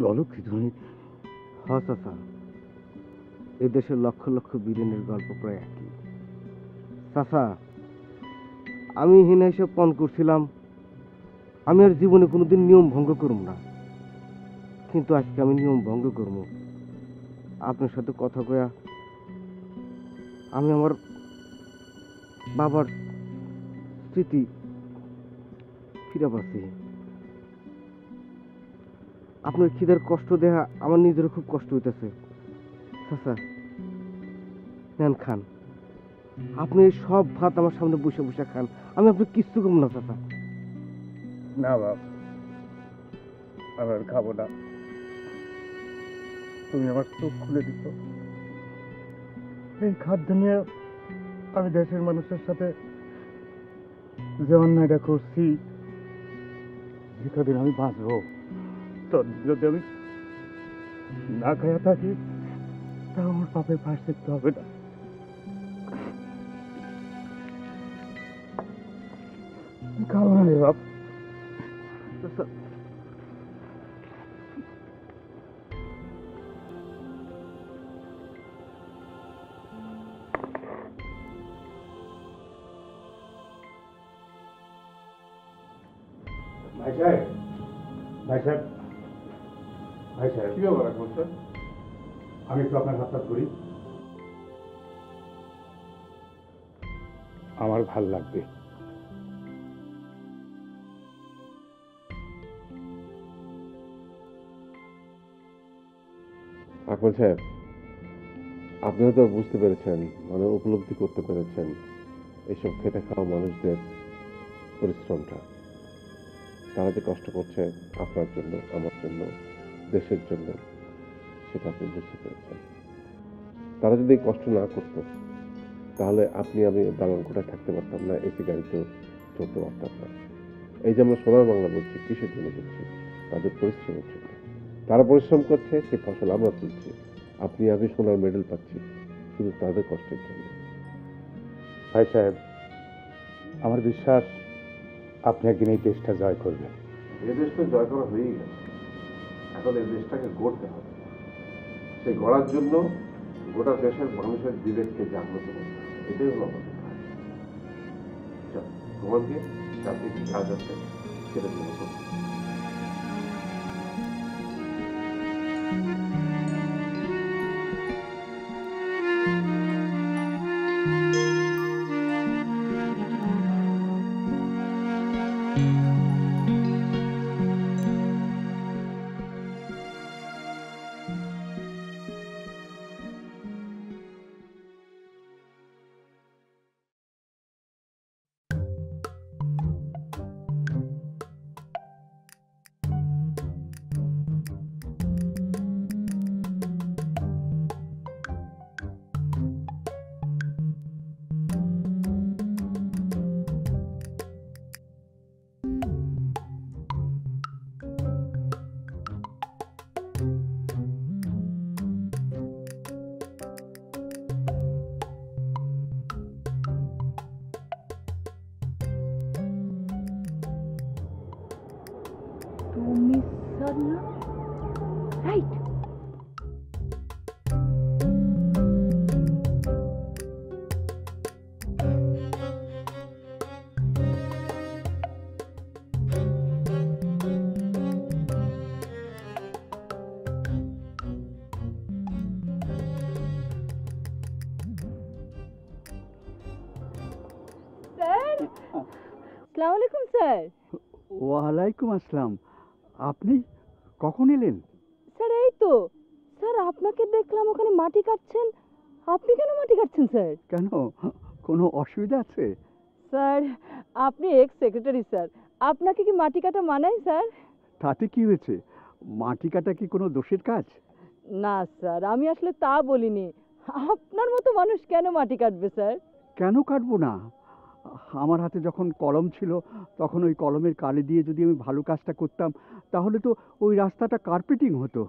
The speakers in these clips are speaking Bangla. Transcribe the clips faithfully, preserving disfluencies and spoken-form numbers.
বলো কি তুমি? হ্যাঁ চাচা, এই দেশের লক্ষ লক্ষ বীরেনের গল্প প্রায় একই। চাচা, আমি হিনা এসব পণ করছিলাম, আমি আর জীবনে কোনোদিন নিয়ম ভঙ্গ করব না, কিন্তু আজকে আমি নিয়ম ভঙ্গ করব। আপনার সাথে কথা কয়া আমি আমার বাবার স্মৃতি ফিরে পাচ্ছি। আপনার খিদের কষ্ট দেখা আমার নিজেরও খুব কষ্ট হইতেছে। চাচা নেন খান, আপনি সব ভাত আমার সামনে বসে বসে খান, আমি আপনি কিচ্ছু কম না চাচা। না বাপ, আমি আর খাবো না। তুমি আমার চোখ খুলে দিত। এই খাদ্য নিয়ে আমি দেশের মানুষের সাথে যে অন্যায়টা করছি, যে কদিন আমি বাঁচবো, ততদিন যদি আমি না খাইয়া থাকি, তা আমার পাপের প্রায়শ্চিত্ত হবে না। খাবো না রে বাপ। ভাই সাহেব, ভাই সাহেব, ভাই সাহেব, কি ব্যাপার বলছেন? আমি একটু আপনার হাতটা ধরি, আমার ভাল লাগবে। আকবর সাহেব, আপনিও তো বুঝতে পেরেছেন, মানে উপলব্ধি করতে পেরেছেন এইসব খেটে খাওয়া মানুষদের পরিশ্রমটা। তারা যে কষ্ট করছে আপনার জন্য, আমার জন্য, দেশের জন্য, সেটা আপনি বুঝতে পেরেছেন। তারা যদি কষ্ট না করত, তাহলে আপনি আমি দালান কোটায় থাকতে পারতাম না, এসি গাড়িতেও চলতে পারতাম না। এই যে আমরা সোনার বাংলা বলছি, কিসের জন্য বলছি? তাদের পরিশ্রমের জন্য। তারা পরিশ্রম করছে, সেই ফসল আমরা তুলছি, আপনি আমি সোনার মেডেল পাচ্ছি, শুধু তাদের কষ্টের জন্য। ভাই সাহেব, আমার বিশ্বাস আপনি একদিন এই দেশটা জয় করবেন। এই দেশটা জয় করা হয়েই গেছে, এখন এই দেশটাকে গড়তে হবে। সেই গড়ার জন্য গোটা দেশের মানুষের বিবেককে জাগ্রত করতে হবে, এটাই হলো আমাদের কাজ। তোমাকে যাতে কি কাজ আছে সেটা জন্য করতে হবে। তুমি স্যার না? রাইট। স্যার, আসসালামু আলাইকুম স্যার। ওয়ালাইকুম আসসালাম। আপনি কখন এলেন? স্যার এই তো স্যার, আপনাকে দেখলাম ওখানে মাটি কাটছেন। আপনি কেন মাটি কাটছেন স্যার? কেন, কোনো অসুবিধা আছে? স্যার, আপনি এক্স সেক্রেটারি স্যার, আপনাকে কি মাটি কাটা মানায় স্যার? তাতে কি হয়েছে? মাটি কাটা কি কোনো দোষের কাজ? না স্যার, আমি আসলে তা বলিনি। আপনার মতো মানুষ কেন মাটি কাটবে স্যার? কেন কাটবো না? আমার হাতে যখন কলম ছিল, তখন ওই কলমের কালি দিয়ে যদি আমি ভালো কাজটা করতাম, তাহলে তো ওই রাস্তাটা কার্পেটিং হতো।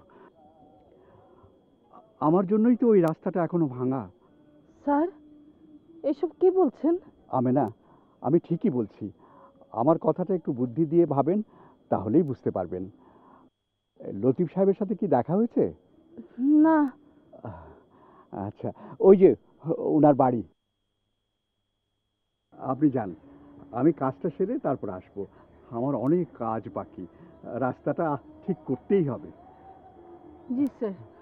আমার জন্যই তো ওই রাস্তাটা এখনো ভাঙা। স্যার, এসব কি বলছেন? আমি না, আমি ঠিকই বলছি। আমার কথাটা একটু বুদ্ধি দিয়ে ভাবেন, তাহলেই বুঝতে পারবেন। লতিফ সাহেবের সাথে কি দেখা হয়েছে? না। আচ্ছা, ওই যে ওনার বাড়ি। আপনি যান, আমি কাজটা সেরে তারপর আসবো। আমার অনেক কাজ বাকি, রাস্তাটা ঠিক করতেই হবে। জি স্যার।